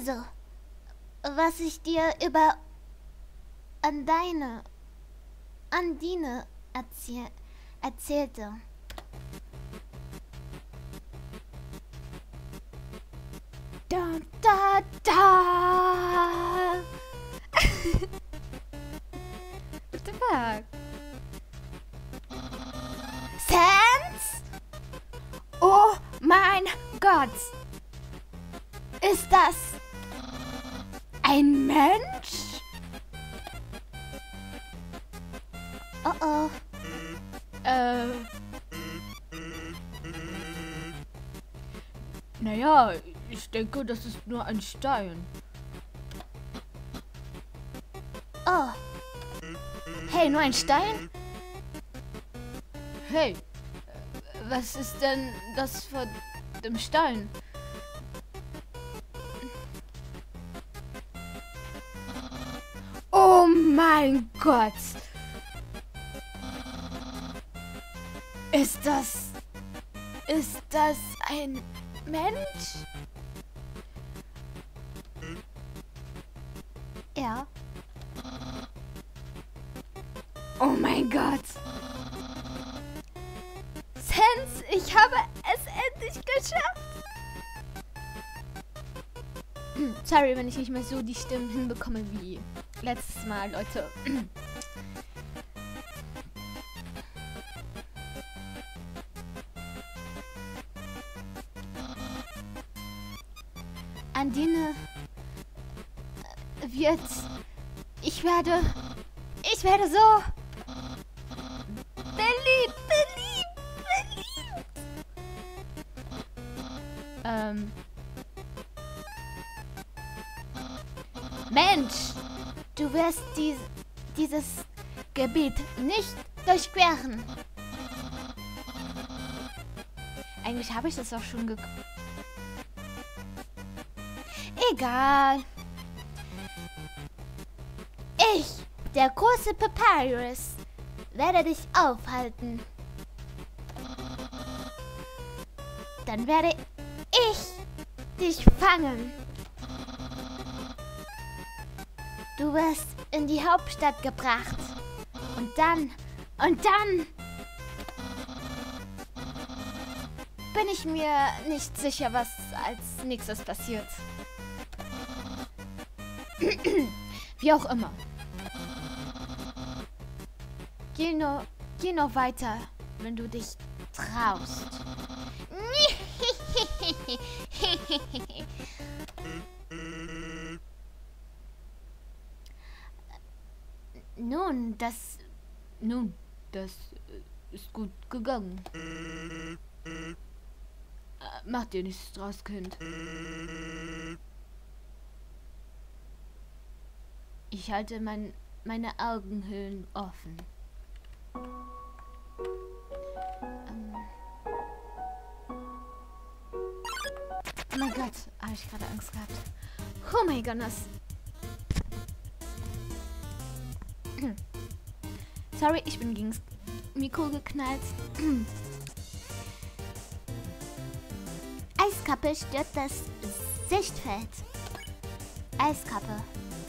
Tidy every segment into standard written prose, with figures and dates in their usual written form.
Also, was ich dir über Andine erzählte. Da, da, da. What the fuck? Sans? Oh mein Gott! Ist das ein Mensch? Oh oh. Naja, ich denke, das ist nur ein Stein. Oh. Hey, nur ein Stein? Hey, was ist denn das für dem Stein? Oh mein Gott! Ist das ein Mensch? Ja. Oh mein Gott! Sans, ich habe es endlich geschafft! Sorry, wenn ich nicht mehr so die Stimmen hinbekomme wie letztes Mal, Leute. Andine wird... Ich werde so... beliebt. Mensch, du wirst dieses Gebiet nicht durchqueren. Eigentlich habe ich das auch schon Egal. Ich, der große Papyrus, werde dich aufhalten. Dann werde ich dich fangen. Du wirst in die Hauptstadt gebracht. Und dann bin ich mir nicht sicher, was als nächstes passiert. Wie auch immer. Geh nur weiter, wenn du dich traust. Nun, das ist gut gegangen. Mach dir nichts draus, Kind. Ich halte meine Augenhöhlen offen. Oh mein Gott, habe ich gerade Angst gehabt. Oh mein Gott. Sorry, ich bin gegen das Mikro geknallt. Eiskappe stört das Sichtfeld. Eiskappe.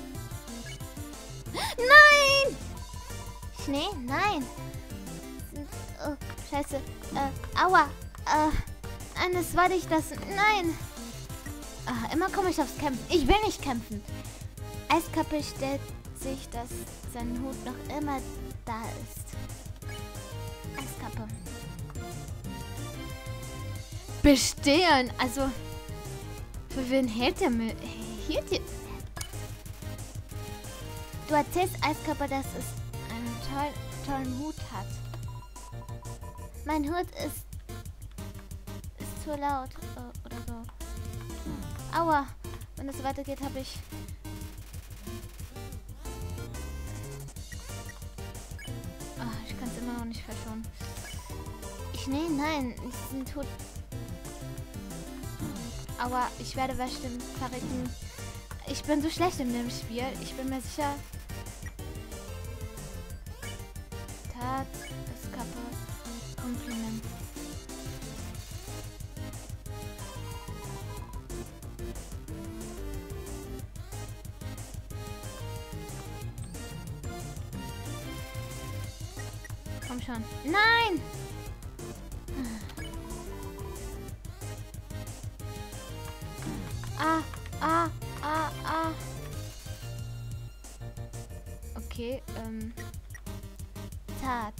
Nein! Schnee? Nein. Oh, scheiße. Aua. Nein, das war nicht das. Nein. Immer komme ich aufs Kämpfen. Ich will nicht kämpfen. Eiskappe stellt sich, dass sein Hut noch immer da ist. Eiskappe. Bestehen. Also, für wen hält er mir? Du erzählst Eiskappe, dass es einen tollen Hut hat. Mein Hut ist zu laut oder so. Aua. Wenn es weitergeht, habe ich... ich kann es immer noch nicht verschonen. Nein, diesen Hut... Aua, ich werde bestimmt verrecken. Ich bin so schlecht in dem Spiel. Ich bin mir sicher... Tat ist kaputt. Kompliment. Komm schon. Nein! Ah. Okay, Tat.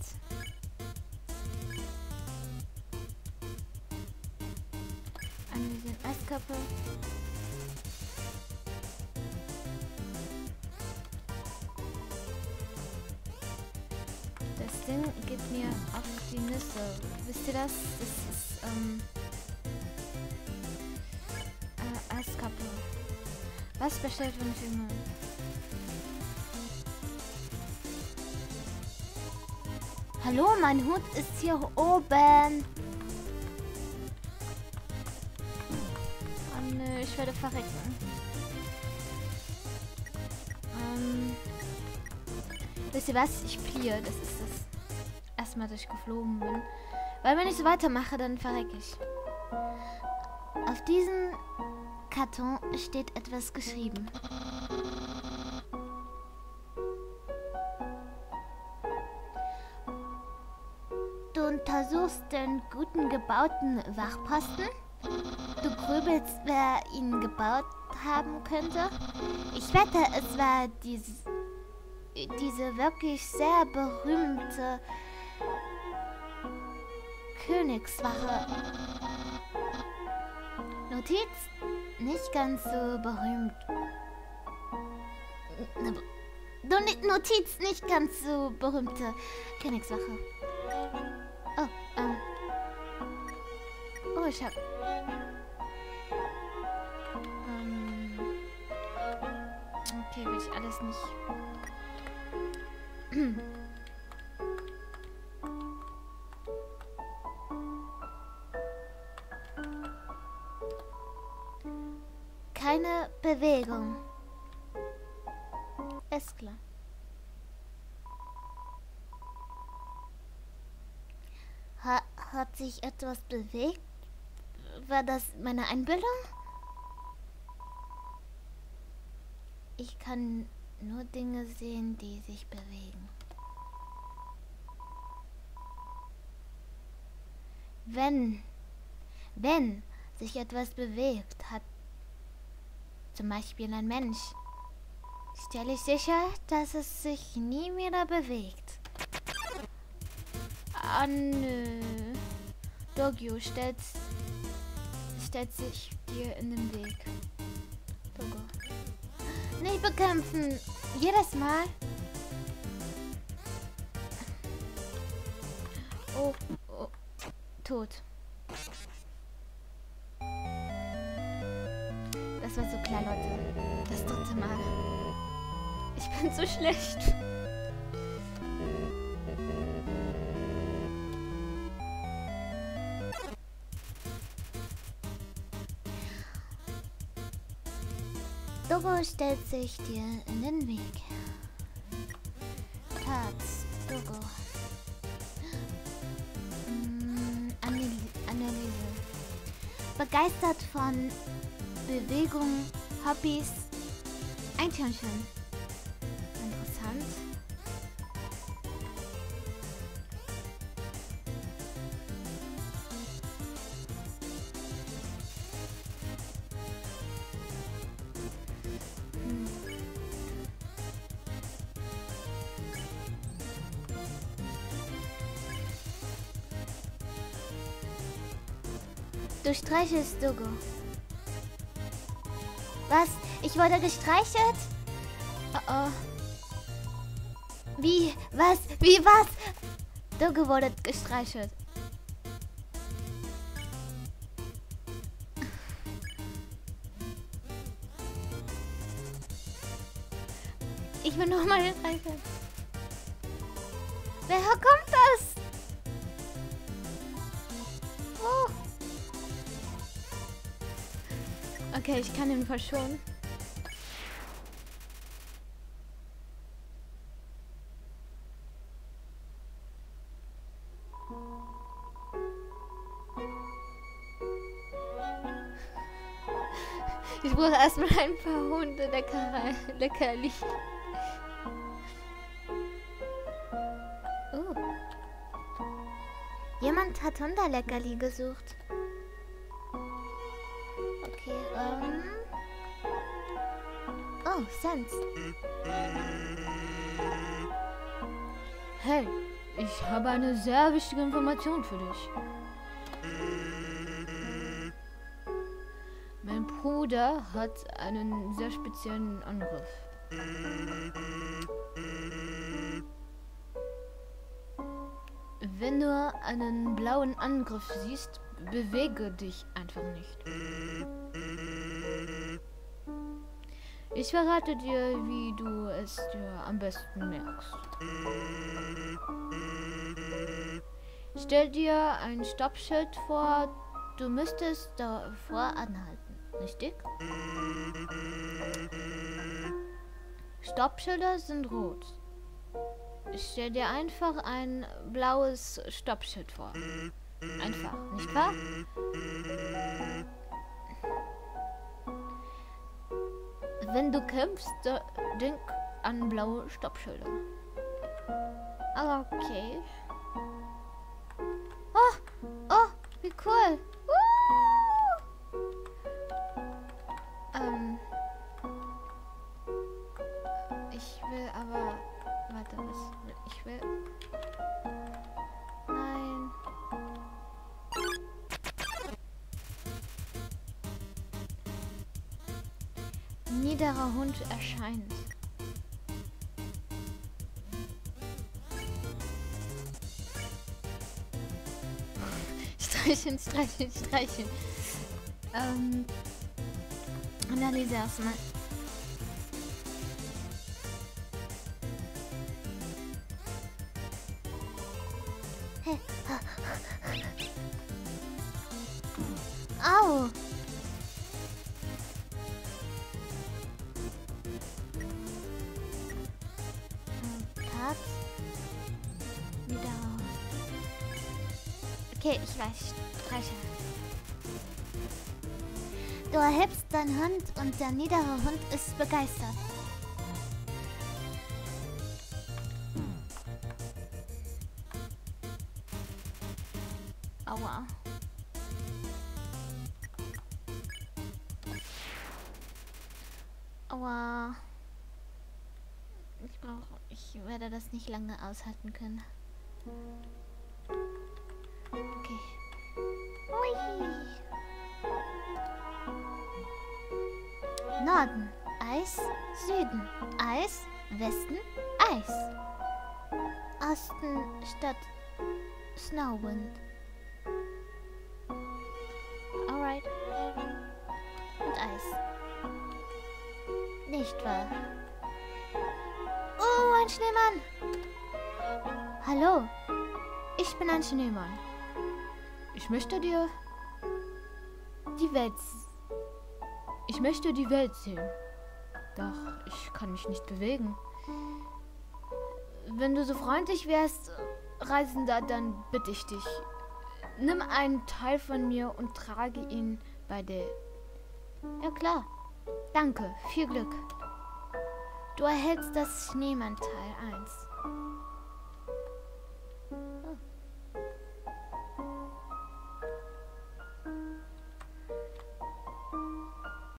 Analysieren Eiskappe. Das Ding geht mir auf die Nüsse. Wisst ihr das? Das ist, Eiskappe. Was bestellt, wenn ich immer... Hallo, mein Hut ist hier oben. Oh nö, ich werde verrecken. Wisst ihr was? Ich fliehe. Das ist das erste Mal, dass ich geflogen bin. Weil wenn ich so weitermache, dann verrecke ich. Auf diesem Karton steht etwas geschrieben. Du untersuchst den guten gebauten Wachposten? Du grübelst, wer ihn gebaut haben könnte? Ich wette, es war diese wirklich sehr berühmte Königswache. Notiz, nicht ganz so berühmt. Notiz, nicht ganz so berühmte Königswache. Oh, oh, ich hab... Okay, will ich alles nicht... Keine Bewegung. Ist klar. Hat sich etwas bewegt? War das meine Einbildung? Ich kann nur Dinge sehen, die sich bewegen. Wenn sich etwas bewegt, hat zum Beispiel ein Mensch, stelle ich sicher, dass es sich nie wieder bewegt. Ah, nö. Dogio stellt sich dir in den Weg. Dogo. Nicht bekämpfen. Jedes Mal. Oh. Tot. Das war so klar, Leute. Das 3. Mal. Ich bin so schlecht. Dogo stellt sich dir in den Weg. Tats, Dogo. Analyse. Begeistert von Bewegung, Hobbys, Eichhörnchen. Interessant. Du streichelst Dogo. Was? Ich wurde gestreichelt? Oh. Wie? Was? Wie was? Dogo wurde gestreichelt. Ich will noch mal gestreichelt. Woher kommt das? Oh. Okay, ich kann ihn verschonen. Ich brauche erstmal ein paar Hunde-Leckerli. Oh. Jemand hat Hunderleckerli gesucht. Okay, Oh, Sans. Hey, ich habe eine sehr wichtige Information für dich. Mein Bruder hat einen sehr speziellen Angriff. Wenn du einen blauen Angriff siehst, bewege dich einfach nicht. Ich verrate dir, wie du es dir am besten merkst. Stell dir ein Stoppschild vor, du müsstest davor anhalten, richtig? Stoppschilder sind rot. Stell dir einfach ein blaues Stoppschild vor. Einfach, nicht wahr? Wenn du kämpfst, denk an blaue Stoppschilder. Okay. Oh, wie cool. Ich will aber... Warte, was will ich will... Nein. Niederer Hund erscheint. Streicheln, streicheln, streicheln. Analyse erstmal. Au! Cut. Wieder. Okay, ich weiß. Streiche. Du erhebst deinen Hund und der niedere Hund ist begeistert. Aua. Aua. Ich werde das nicht lange aushalten können. Okay. Hui. Norden, Eis, Süden, Eis, Westen, Eis. Osten statt Snowwind. Alright. Und Eis. Nicht wahr? Oh, ein Schneemann! Hallo, ich bin ein Schneemann. Ich möchte die Welt sehen. Doch ich kann mich nicht bewegen. Wenn du so freundlich wärst, Reisender, dann bitte ich dich. Nimm einen Teil von mir und trage ihn bei dir. Ja klar. Danke, viel Glück. Du erhältst das Schneemann Teil 1.